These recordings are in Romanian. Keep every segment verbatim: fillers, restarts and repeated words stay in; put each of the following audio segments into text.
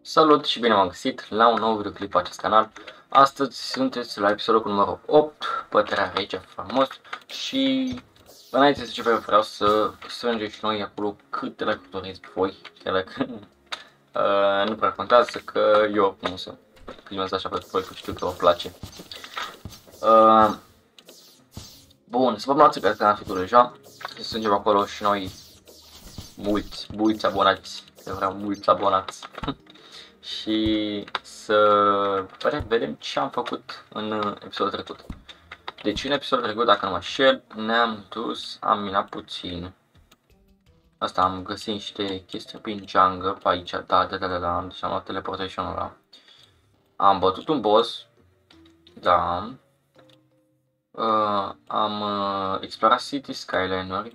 Salut și bine m-am găsit la un nou videoclip pe acest canal. Astăzi sunteți la episodul cu numărul opt, pătrea rege frumos. Și înainte să începem vreau să strângem și noi acolo câte like doriți voi, chiar dacă uh, nu prea contează, că eu acum o să filmez așa pentru voi, că știu că vă place. Uh, bun, să vă mulțumesc că ați făcut deja, să strângem acolo și noi mulți, mulți abonați, eu vreau mulți abonați. Și să vedem ce am făcut în episodul trecut. Deci în episodul trecut, dacă nu mă înșel, ne-am dus, am minat puțin. Asta am găsit niște chestii prin jungle pe aici, da, da, da, da, da, deci am luat teleportation-ul ăla. Am bătut un boss, da. Uh, am uh, explorat City Skyliner-uri.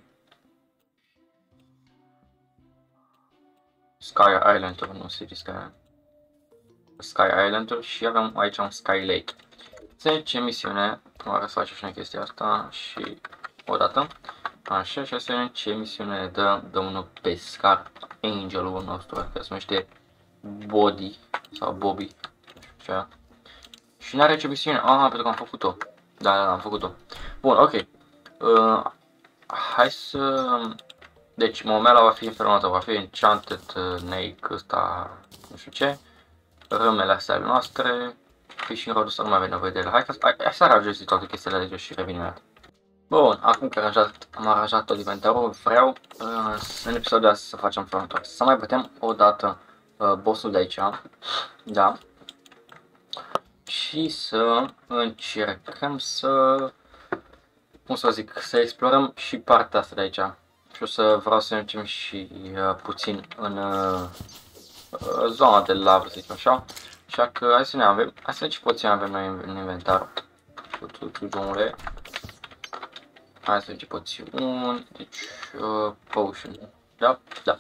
Sky Island, nu City Skyliner. Sky Island și avem aici un Sky Lake. zece misiune, prima să facem și noi chestia asta și odată. Așa, și să vedem ce misiune ne dă domnul pescar, angelul nostru, care se numește Body sau Bobby, așa. Și n-are ce misiune, ah, pentru că am făcut-o. Da, da, am făcut-o. Bun, ok. Uh, hai să... Deci, momela va fi în felul următor, va fi Enchanted Snake ăsta, nu știu ce. Râmele astea ale noastre. Fishing rod să nu mai avem nevoie de ele. Hai, hai, hai să aranjez toate chestiile de jos și revin imediat. Bun, acum că aranjat, am aranjat tot inventarul, vreau uh, în episodul de astăzi să facem următor. Să mai bătem o dată uh, bossul de aici, da? Și să încercăm să, cum să zic, să explorăm și partea asta de aici. Și o să vreau să mergem și uh, puțin în uh, zona de lavă, să zicem așa. Așa că hai să ne avem, hai să vedem ce poțiuni avem noi în inventar. Drumule. Hai să vedem ce poțiuni, deci, uh, potion, da, da.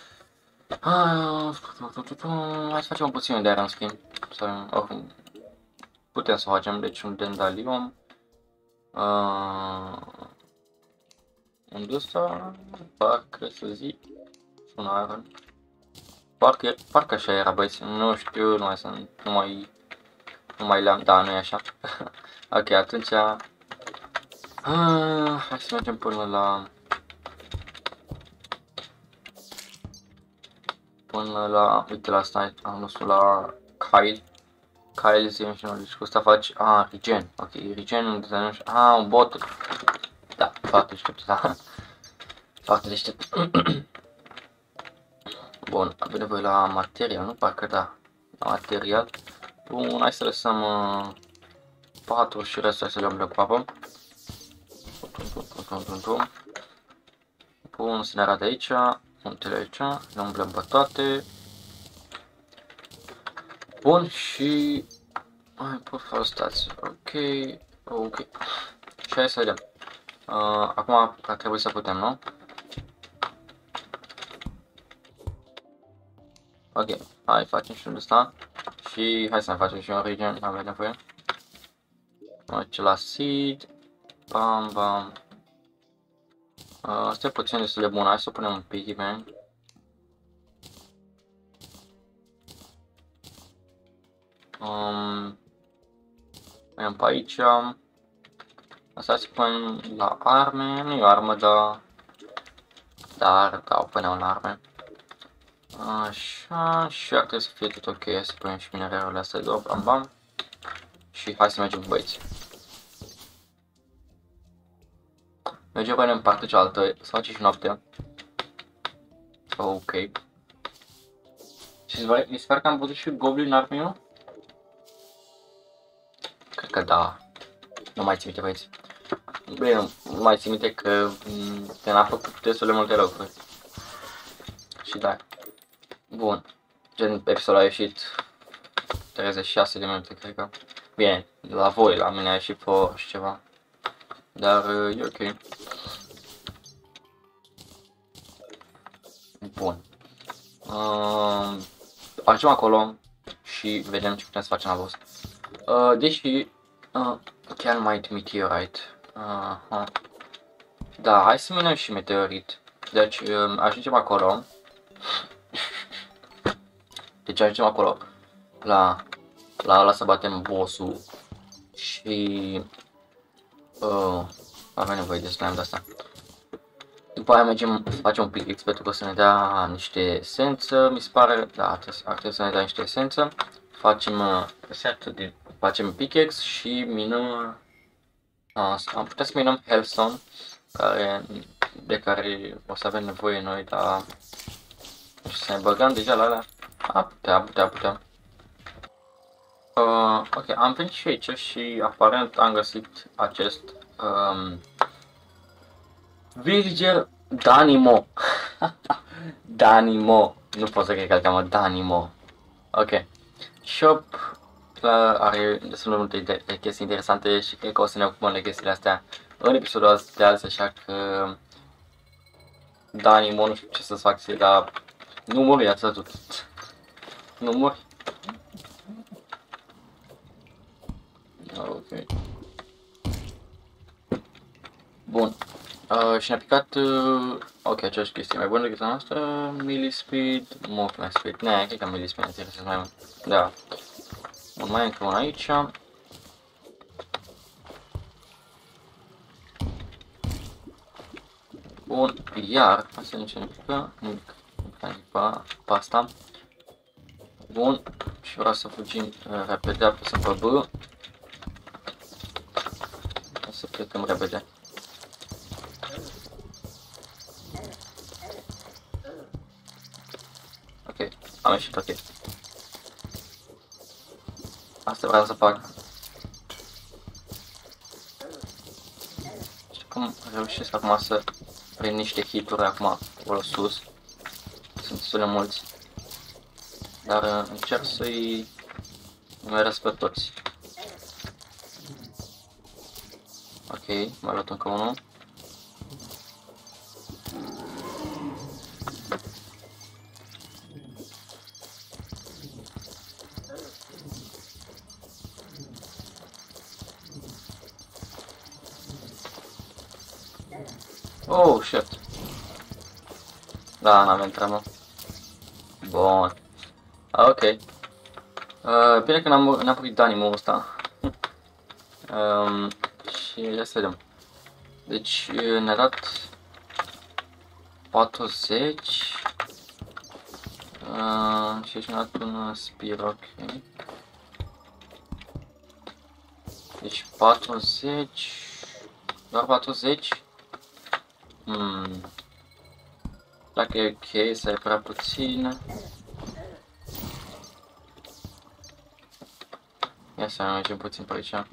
Hai să facem o poțiune de aer în schimb, să avem, oricum, putem să facem, deci un dendalium. Uh, unde ăsta, parcă să zic, un iron. Parcă, parcă așa era, băieți, nu știu, nu mai sunt, nu mai, nu mai le-am, da, nu e așa. Ok, atunci, ah, hai să mergem până la, până la, uite la asta, am dus la Kyle, Kyle zi și nu, deci cu asta faci, ah, regen, ok, regen, unde să nu știu, ah, un bot, da, foarte deștept, da, foarte deștept. Bun, avem nevoie la material, nu? Parcă da, la material. Bun, hai să lăsăm uh, patru și restul să le umblăm cu apă. Bun, să ne arate aici, muntele aici, le umblăm pe toate. Bun, și... Hai, pot să stați, ok, ok. Și hai să vedem. Uh, acum ar trebui să putem, nu? Ok, hai facem și unde ăsta. Și hai să mai facem și un regen, nu avem nevoie. Aici la seed. Bam, bam. Uh, asta e puțin destul de bun, hai să punem un piggy bank. Um, Mergem pe aici. Asta se pune la arme, nu e o armă, dar... Dar, da, o punem la arme. Așa, și ar trebui să fie tot ok, să punem și minereurile astea de două, bam, bam. Și hai să mergem, băieți. Mergem până în partea cealaltă, să facem și noaptea. Ok. Și mi se pare că am văzut și Goblin Army-ul? Cred că da. Nu mai țin minte, băieți. Bine, nu mai țin minte că te-am făcut destul de multe lucruri. Și da. Bun. Gen, episodul a ieșit treizeci și șase de minute, cred că. Bine, la voi, la mine a ieșit pe oră și ceva. Dar e ok. Bun. Uh, Ajungem acolo și vedem ce putem să facem la boss. Uh, deși uh, can might meteorite. Uh, uh. Da, hai să minăm și meteorit. Deci uh, ajungem acolo. Deci ajungem acolo, la, la ăla să batem boss-ul și uh, avem nevoie de slime de asta. După aia mergem să facem un pickaxe pentru că o să ne dea niște esență, mi se pare, da, ar trebui să ne dea niște esență. Facem uh, reset de, facem pickaxe și minăm, uh, am putea să minăm hellstone, care, de care o să avem nevoie noi, dar nu știu, să ne băgăm deja la alea. A, putea, putea, putea. Uh, ok, am venit și aici și aparent am găsit acest um, villager Danimo. Danimo. Nu pot să cred că îl cheamă Danimo. Ok. Shop are destul de multe de, de chestii interesante și cred că o să ne ocupăm de chestiile astea în episodul de azi, așa că Danimo, nu știu ce să-ți fac, dar nu muri atât tot. Nu muri. Ok. Bun. Uh, și ne-a picat, uh, ok, aceeași chestie mai bună decât a noastră, melee speed, movement speed, ne, cred că melee speed ne interesează mai mult, da. Bun, mai încă una aici. Bun, iar, asta nici nu pică, nimic, pe asta. Bun, și vreau să fugim uh, repede, apăsăm pe B. Să plecăm repede. Ok, am ieșit, ok. Asta vreau să fac. Și cum reușesc acum să prind niște hituri acum acolo sus. Sunt destul de mulți. Dar uh, încerc să-i numerez pe toți. Ok, m-a luat încă unul. Oh, shit. Da, n-avem treabă. Bun. Ok. Uh, bine că n-am pus Danimo ăsta. um, și ia să vedem. Deci ne-a dat patruzeci. Uh, și aici ne-a dat un spear, ok. Deci patruzeci. Doar patruzeci. Hmm. Dacă e ok, să e prea puțin. Ia să mergem puțin pe aici.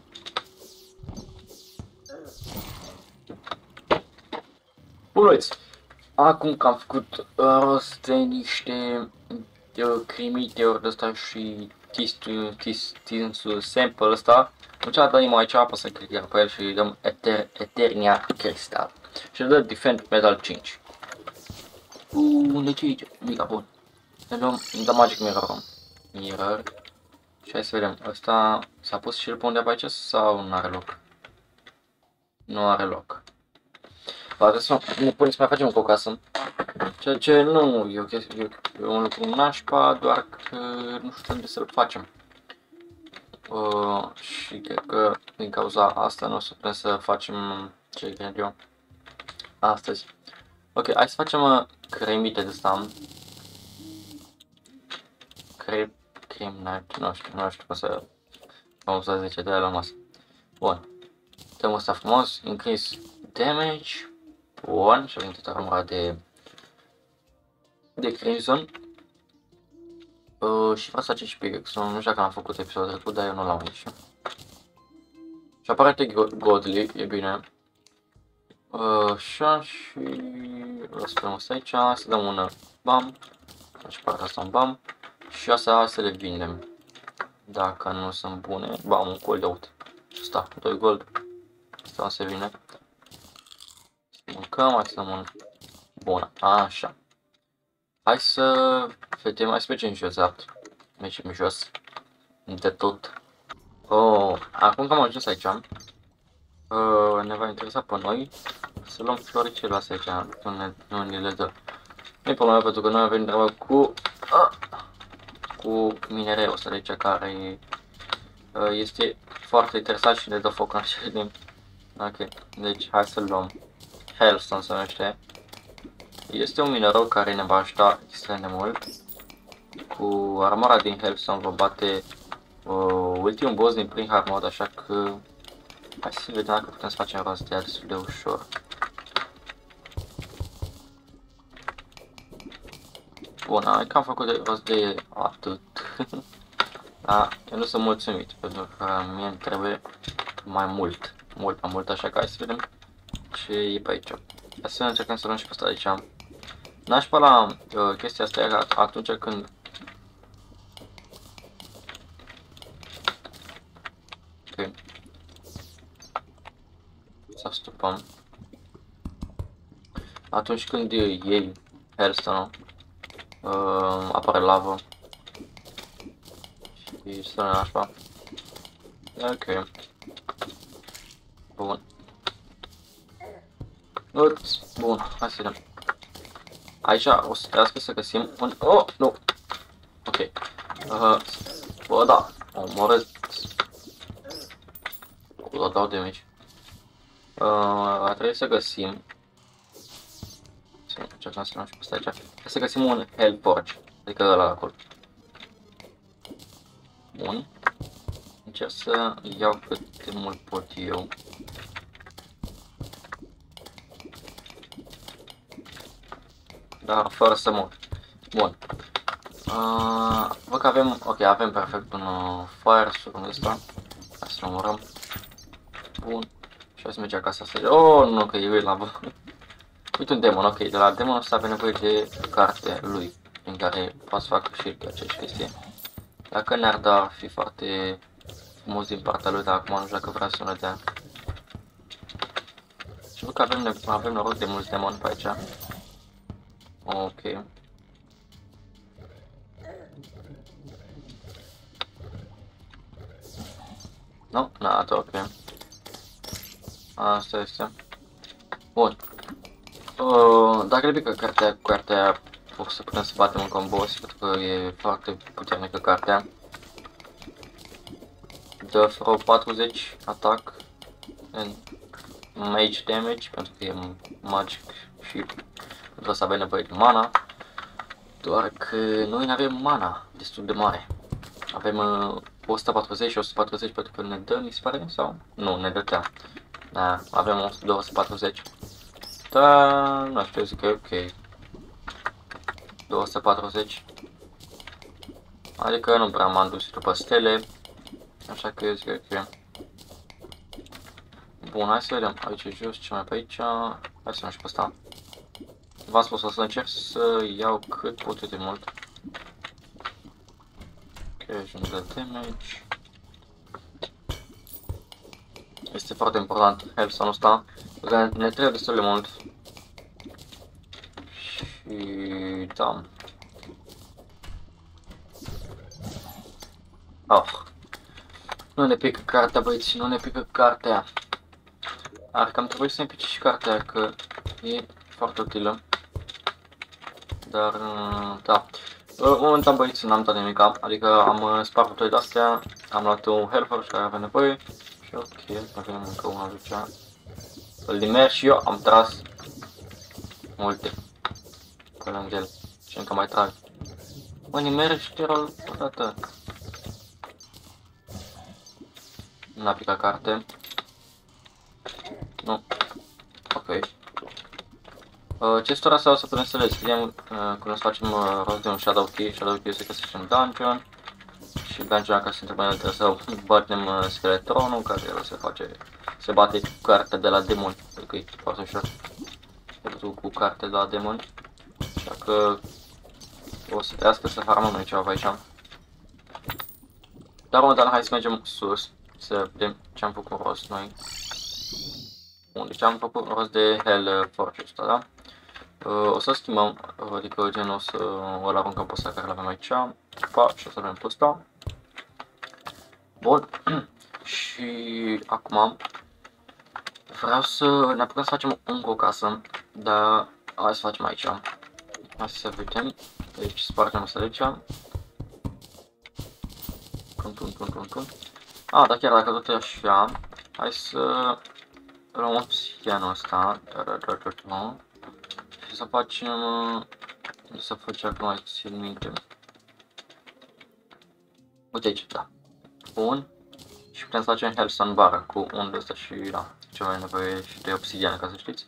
Buluiți! Acum că am făcut rost de niște crimiteuri de ăsta și tinsul sample ăsta, încearcă dăm aici apă să clicăm pe el și îi dăm Eter Eternia Crystal. Și îl dă Defend Metal cinci. Uuu, unde ce aici? Mica, bun. Ne dăm, ne dăm Magic Mirror. Mirror. Și hai să vedem, ăsta s-a pus și el pe undeva aici sau nu are loc? Nu are loc. Poate să ne punem să mai facem o casă. Ceea ce nu e, o chestie, e un lucru nașpa, doar că nu știu unde să-l facem. Uh, și cred că din cauza asta nu o să putem să facem ce cred eu astăzi. Ok, hai să facem uh, cremite de asta. Crem, crem night, nu știu, nu știu cum să, cum să zice de la masă. Bun. Dăm ăsta frumos, increase damage. Bun, și avem toată armura de de Crimson. Uh, și vreau să facem și pickaxe. Nu știu dacă am făcut episodul trecut, dar eu nu l-am aici. Și aparent e godly, e bine. Uh, așa și o să punem asta aici, să dăm una bam. Și partea asta un bam. Și asta să le vindem. Dacă nu sunt bune, bam, un gold, uite. Și asta, doi gold. Asta se vine. Să mâncăm, hai să dăm un... Bun, așa. Hai să vedem, hai să mergem jos, exact. Mergem jos. De tot. Oh, acum că am ajuns aici, uh, ne va interesa pe noi să luăm floricele astea aici, nu ne, nu ne le dă. Nu-i problemă pentru că noi avem treabă cu, uh, cu cu minereul ăsta de aici, care uh, este foarte interesant și ne dă foc în acele timp. Ok, deci hai să-l luăm. Hellstone se numește. Este un minereu care ne va ajuta extrem de mult. Cu armura din Hellstone vă bate uh, ultimul boss din prin hard mode, așa că hai să vedem dacă putem să facem rost de ea destul de ușor. Bun, hai că am făcut de rost de atât. Da, eu nu sunt mulțumit, pentru că mie îmi trebuie mai mult, mult mai mult, așa că hai să vedem ce e pe aici. Hai să încercăm să luăm și pe asta de aici. Nașpa la uh, chestia asta era atunci când ok. Să stupăm. Atunci când iei Hellstone, uh, apare lavă și stă nașpa. Ok. Bun. Ups. Bun, hai să vedem. Aici o să trebuiască să găsim un... Oh, nu! Ok. Uh, bă, da. Omorât. O dau damage. Uh, a trebuit să găsim... Să încercăm să luăm și pe ăsta aici. Trebuie să găsim un Hellforge. Adică ăla acolo. Bun. Încerc să iau cât de mult pot eu. Dar fără să mor. Bun. Uh, văd că avem, ok, avem perfect un uh, fire surul ăsta. Hai să-l omorăm. Bun. Și hai să mergem acasă să... Oh, nu, că e lavă. Uite un demon, ok, de la demonul ăsta avem nevoie de cartea lui, prin care poți să fac și aceeași chestie. Dacă ne-ar da, ar fi foarte frumos din partea lui, dar acum nu știu dacă vrea să ne dea. Și văd că avem, avem noroc de mulți demoni pe aici. Ok. Nu, n-a dat, ok. Asta este. Bun. Uh, dacă le pică cartea cu cartea, o să putem să batem un combo, pentru că e foarte puternică cartea. Dă vreo patruzeci atac în mage damage, pentru că e magic și pentru să avem nevoie de mana. Doar că noi nu avem mana destul de mare. Avem uh, o sută patruzeci și o sută patruzeci pentru că ne dă, mi se pare, sau? Nu, ne dătea. Da, avem două sute patruzeci. Da, nu știu, zic că e ok. două sute patruzeci. Adică nu prea m-am dus după stele. Așa că eu zic că e ok. Bun, hai să vedem. Aici e jos, ce mai pe aici. Hai să luăm și pe asta. V-am spus, o să încerc să iau cât pot de mult. Ok, ajung de damage. Este foarte important Hellstone-ul ăsta, pentru că ne trebuie destul de mult. Și da. Oh. Nu ne pică cartea, băieți, nu ne pică cartea. Ar cam trebui să ne pice și cartea, că e foarte utilă. Dar, da. Momentan, băieți, n-am dat nimica, adică am spart toate de-astea, am luat un Hellforge care avea nevoie. Și ok, avem încă una aici. Îl dimer și eu am tras multe pe lângă el și încă mai trag. Mă, nimer și tirol odată. N-a picat carte. Nu. Ok. Uh, Chestura asta o să putem să le scriem uh, când o să facem uh, rost de un Shadow Key. Shadow Key se găsește în dungeon. Și dungeon, ca să întrebăm, trebuie să batem uh, Skeletronul, care el se face, se bate cu cartea de la demoni, pentru că e foarte ușor. Se bate cu cartea de la demoni. Așa că o să trească să farmăm noi ceva aici. Dar momentan hai să mergem sus, să vedem ce am făcut rost noi. Bun, deci am făcut rost de Hellforge ăsta, da? Uh, o să schimbăm, adică genul o să îl aruncăm pe ăsta care l-avem aici. Pa, și o să avem pe ăsta. Bun. Și acum vreau să ne apucăm să facem încă o casă, dar hai să facem aici. Hai să vedem. Deci spargem asta de aici. Tum, tum, tum, tum, tum. Ah, dar chiar dacă tot e așa, hai să luăm obsidianul ăsta. Da, da, da, da, da. Și să facem... Să facem acum, țin minte. Uite aici, da. Bun. Și putem să facem Hellstone bar cu unde ăsta și da. Ce mai nevoie și de obsidiană, ca să știți.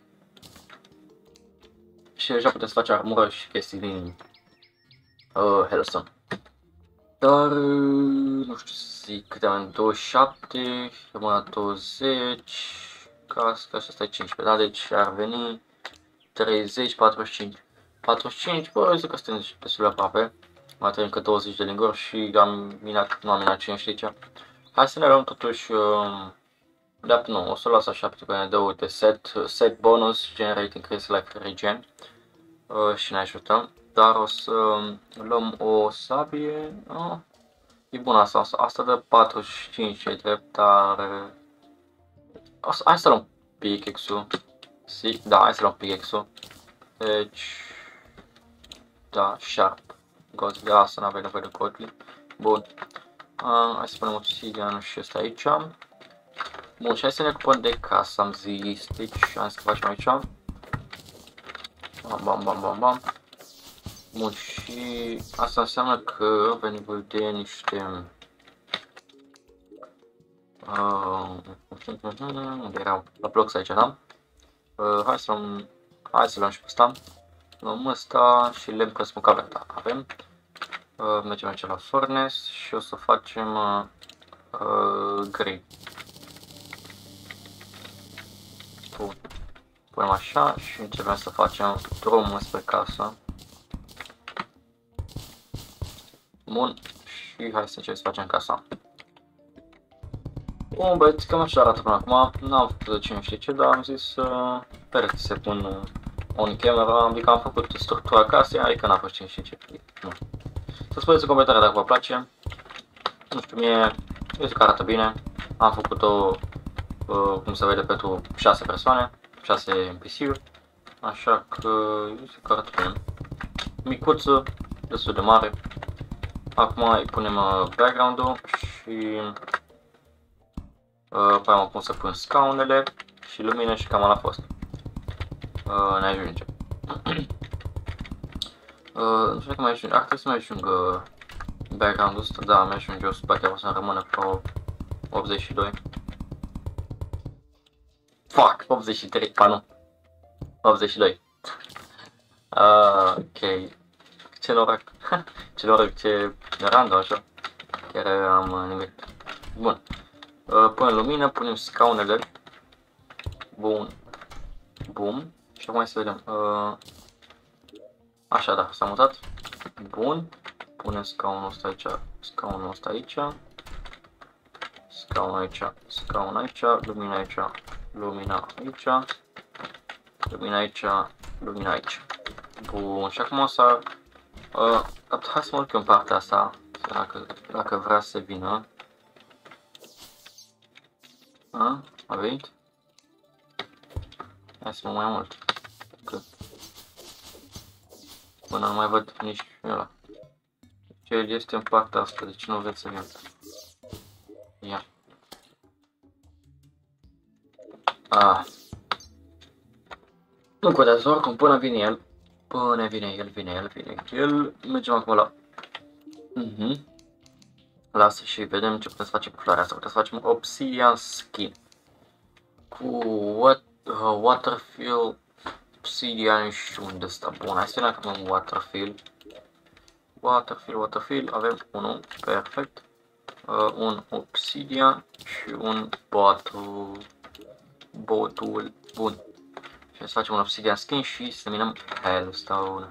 Și deja putem să facem armură și chestii din uh, Hellstone. Dar, nu știu să zic, câte am douăzeci și șapte, rămâne douăzeci, casca și asta e cincisprezece, da, deci ar veni treizeci, patruzeci și cinci. patruzeci și cinci, bă, zic că suntem destul de aproape. Mai trebuie încă douăzeci de linguri și am minat, nu am minat cinci aici. Hai să ne luăm totuși, uh, de nu, o să las așa pentru că ne dă, uite, set, set bonus, generate increase life regen uh, și ne ajutăm. Dar o să luăm o sabie, oh, e bună asta, asta dă patruzeci și cinci, ce drept, dar o să, hai să luăm pickaxe-ul, da, hai să luăm pickaxe-ul, deci, da, sharp, gozi, de asta n-avem nevoie de cotli, bun, uh, hai să punem obsidian și ăsta aici, bun, și hai să ne ocupăm de casă, am zis, deci, hai să facem aici, bam, bam, bam, bam, bam. Bun, și asta înseamnă că avem nevoie de niște... Uh, unde erau? La blocks aici, da? Uh, hai să luăm... Hai să luăm și pe ăsta. Luăm ăsta și lemn că smoke alerta. Avem. Uh, mergem aici la furnace și o să facem uh, uh, gri. Bun. Punem așa și începem să facem drumul spre casă. Bun, și hai să încerc să facem casa. Bun, băieți, cam așa arată până acum. N-am făcut de cine știe ce, dar am zis să uh, perete se pun uh, on camera, adică am făcut structura casei, adică n-a fost cine știe ce. Nu. Să spuneți în comentarii dacă vă place. Nu știu, mie, eu zic că arată bine. Am făcut-o, uh, cum se vede, pentru șase persoane, șase N P C-uri. Așa că, eu zic că arată bine. Micuță, destul de mare. Acum îi punem uh, background-ul și uh, pe am pus să pun scaunele și lumină și cam ala a fost. Uh, ne ajunge. uh, nu știu dacă mai ajunge, ar trebui să mai ajungă background-ul ăsta, da, mi ajunge, o să poate o să rămână pe optzeci și doi. Fuck, optzeci și trei, pa nu, optzeci și doi. Uh, ok. Ce noroc, ce noroc, ce random așa, chiar am nimic. Bun, uh, punem lumină, punem scaunele, bun, bun, și acum să vedem, uh, așa da, s-a mutat, bun, punem scaunul ăsta aici, scaunul ăsta aici, scaunul aici, scaunul aici, lumina aici, lumina aici, lumina aici, lumina aici, bun, și acum o să... Uh, hai să mă urc în partea asta, dacă, dacă vrea să vină. A, a venit? Hai să mă mai mult. Că... Până nu mai văd nici ăla. Ce el este în partea asta, deci nu vreți să vină. Ia. Ah. Nu contează, oricum până vine el. Până vine el, vine el, vine el. Mergem acum la... Uh-huh. Lasă și vedem ce putem să facem cu floarea asta. Putem să facem obsidian skin. Cu what, uh, waterfill, obsidian și unde ăsta. Bun, hai să vedem că avem waterfill. Waterfill, waterfill, avem unul, perfect. Uh, un obsidian și un bottle. Bottle, bun. Și să facem un obsidian skin și să minăm hellstone.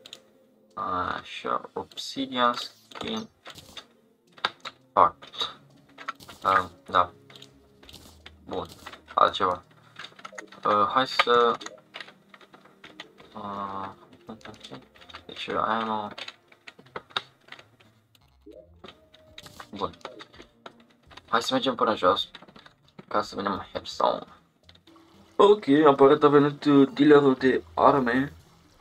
Așa, obsidian skin. Fact. Uh, da. Bun. Altceva. Uh, hai să... Uh, deci, ammo. Bun. Hai să mergem până jos. Ca să vedem hellstone. Ok, aparent a venit dealerul de arme.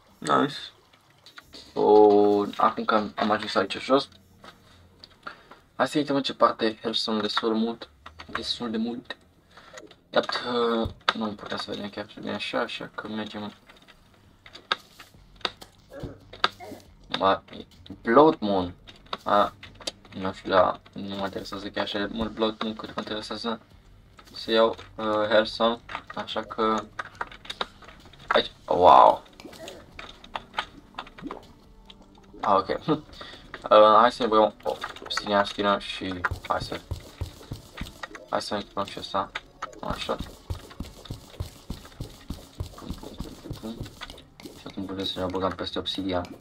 Nice. O, acum că am, am ajuns aici jos, Hai să intrăm în ce parte Hellstone destul de mult. Destul de mult. Iată, nu putem să vedem chiar bine așa, așa că mergem. Ba, Blood Moon. A, nu știu, da, nu mă interesează chiar așa de mult Blood Moon cât mă interesează să iau uh, Hellstone, așa că aici, wow. Ah, ok. uh, hai să ne băgăm obsidian skină și hai să hai să ne echipăm și ăsta. Așa. Pum, pum, pum, pum, pum. Și atunci putem să ne băgăm peste obsidian.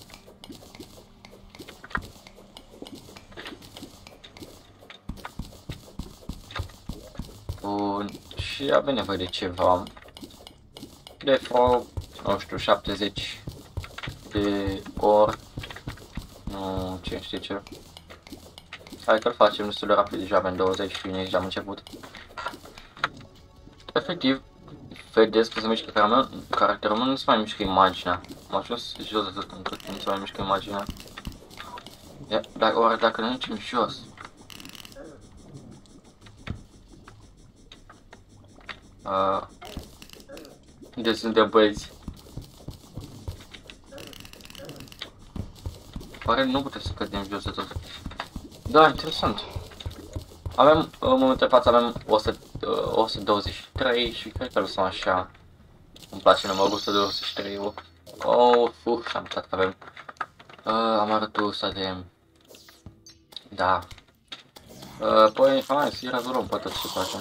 Bun. Și avem nevoie de ceva. De fapt, nu știu, șaptezeci de ori. Nu, cine știe ce. Hai că-l facem destul de rapid, deja avem douăzeci și nici am început. Efectiv, vedeți că se mișcă caracterul meu, nu se mai mișcă imaginea. M-a ajuns jos de tot încât nu se mai mișcă imaginea. Ia, dar oare dacă ne ducem jos? Uh, unde suntem, băieți? Oare nu putem să cădem jos de tot? Da, interesant. Avem, în momentul de față avem o sută douăzeci și trei și cred că lăsăm așa. Îmi place numărul o sută douăzeci și trei. Oh, uf, am uitat că avem. Uh, am arătat ăsta de... Da. Uh, păi, hai să-i rezolvăm pe tot ce facem.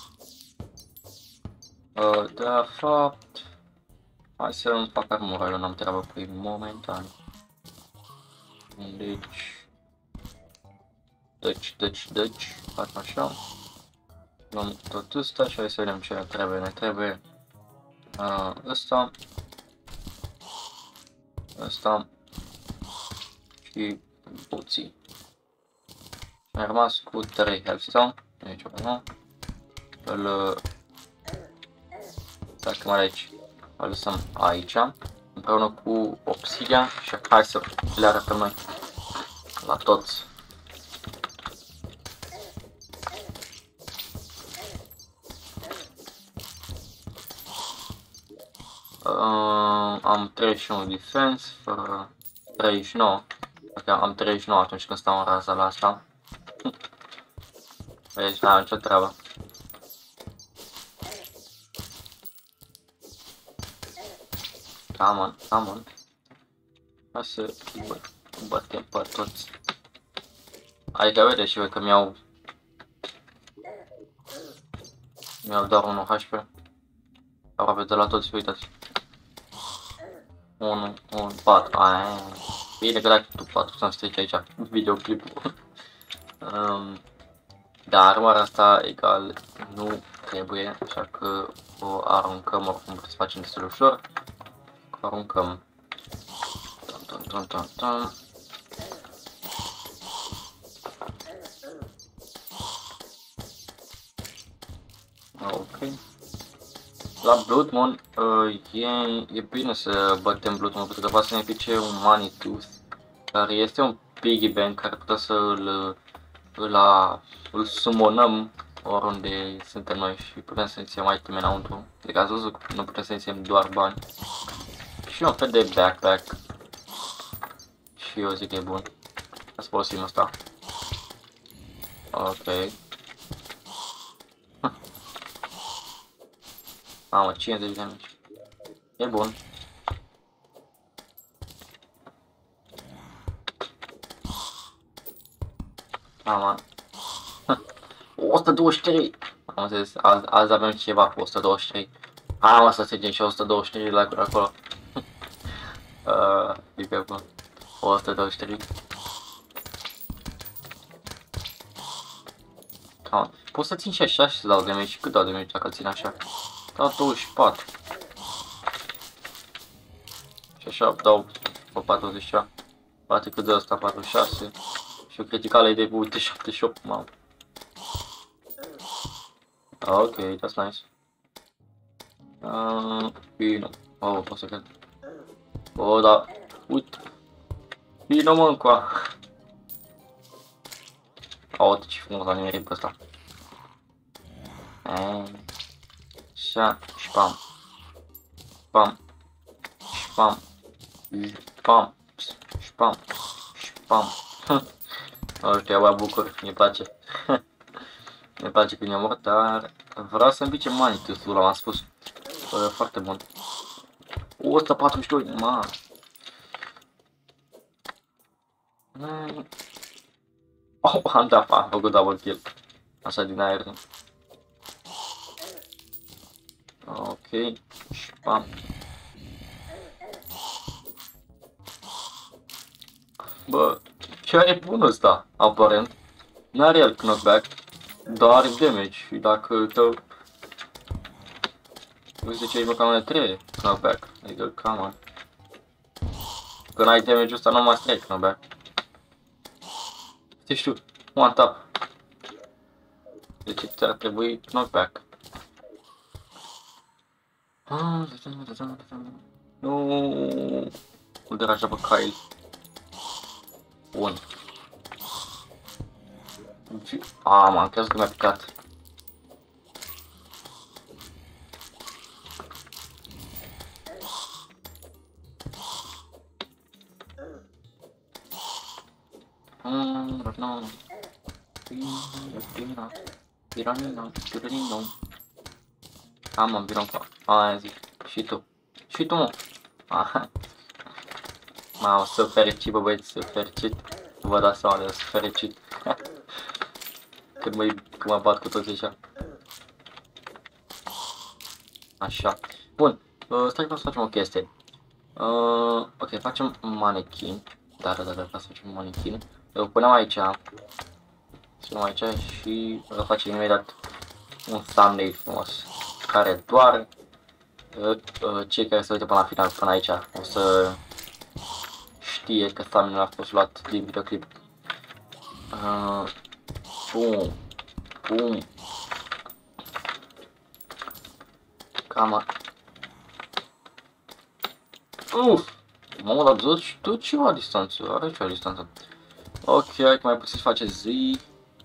Uh, de fapt... Hai să îmi fac armura, eu n-am treabă cu ei momentan. Deci... Deci, deci, deci, facem așa. Luăm tot ăsta și hai să vedem ce ne trebuie. Ne trebuie uh, ăsta, ăsta și boții. Mi-a rămas cu trei Hellstone, nu e ceva, nu? Îl dacă mai aici, îl lăsăm aici, împreună cu obsidian și hai să le arătăm noi la toți. Uh, am treizeci și unu defense, fără treizeci și nouă. Ok, am treizeci și nouă atunci când stau în raza la asta. Deci n-am nicio treabă. Come on, come on. Hai să batem pe toți. Adică vedeți și voi că mi-au... Mi-au doar unu H P. Aproape de la toți, uitați. unu, unu, patru, aia. Bine că dacă tu patru să-mi strici aici videoclipul. um, Dar armara asta egal nu trebuie, așa că o aruncăm, oricum puteți facem destul de ușor. Aruncăm. Tum, tum, tum, tum. Ok. La Blood Moon uh, e, e bine să batem Blood Moon, pentru că poate să ne pice un Money Tooth, care este un piggy bank care putea să îl, îl, îl summonăm oriunde suntem noi și putem să inițiem iteme înăuntru. Deci ați văzut că nu putem să inițiem doar bani. Și un fel de backpack. Și eu zic că e bun. Hai să folosim asta. Ok. Mamă, cincizeci de damage. E bun. Mamă. o sută douăzeci și trei. Am înțeles, azi, azi avem ceva cu o sută douăzeci și trei. Am să se și o sută douăzeci și trei like-uri acolo. uh, e pe bun. o sută douăzeci și trei. Come on. Pot să țin și așa și să dau damage. Și cât dau damage dacă țin așa? Dau douăzeci și patru. Și așa dau pe patruzeci și șase. Poate cât de ăsta patruzeci și șase. Și o criticală e de uite șaptezeci și opt, mamă. Ok, that's nice. Uh, bine. Oh, pot să cred. Oh, da. Uite. Bine, mă, încoa. Aud ce frumos la nimerit pe ăsta. Așa, și pam. Pam. Și pam. Pam. Și pam. Și pam. Nu știu, abia bucur, mi place. Mi place când e mort, dar vreau să împice Manitus-ul, l-am spus. E foarte bun. o sută patruzeci și doi, ma. Oh, am dat, am făcut double kill. Așa din aer. Ok, și pam. Bă, ce are bun ăsta, aparent. N-are el knockback, dar are damage. Și dacă tău... Vezi de ce ai băcat mai trei knockback, adică cam. Când ai damage-ul ăsta, nu mai trei knockback. Știi, știu, one tap. Deci ți-ar trebui knockback. Nu, îl deranja pe Kyle. Bun. A, m-am crezut că mi-a picat. Am, am biron cu aia zic. Și tu. Și tu, mă. Mamă, sunt fericit, bă, băieți, sunt fericit. Vă dați seama de sunt fericit. Când mă, când mă bat cu toți așa. Așa. Bun. Uh, stai că să facem o chestie. Uh, ok, facem manechin. Da, da, da, da, să facem manechin. Eu punem aici. Punem aici și uh, facem imediat un thumbnail frumos. Care doar uh, uh, cei care se uită până la final, până aici, o să știe că thumbnail a fost luat din videoclip. Uh, bum, bum. Cam. Uf! Mamă, dar dă, dă ceva distanță, are ceva distanță. Ok, hai că mai puțin să face zi.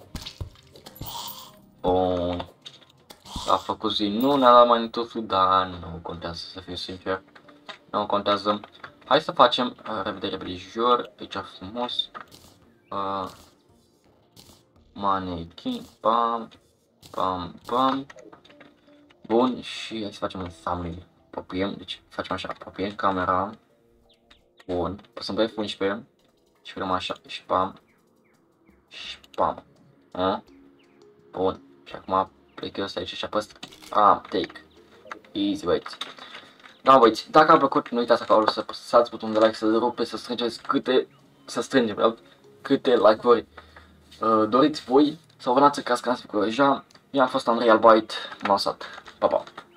Bun. A făcut zi, nu ne-a dat mai totul, dar nu contează, să fiu sincer. Nu contează. Hai să facem uh, repede, repede, jur, aici frumos. Uh, manechin, pam, pam, pam. Bun, și hai să facem un thumbnail. Popiem, deci facem așa, popiem camera. Bun, păsăm pe F unsprezece și punem așa, și pam, și pam. A? Bun, și acum plec eu ăsta aici și apăs, pam, take. Easy, băieți. Da, băieți, dacă a plăcut, nu uitați acolo să apăsați butonul de like, să rupeți, să strângeți câte, să strângem, câte like-uri uh, doriți voi, sau vă nați în caz că n-ați făcut deja. Eu am fost Andrei Albait, m-am lăsat. Pa, pa!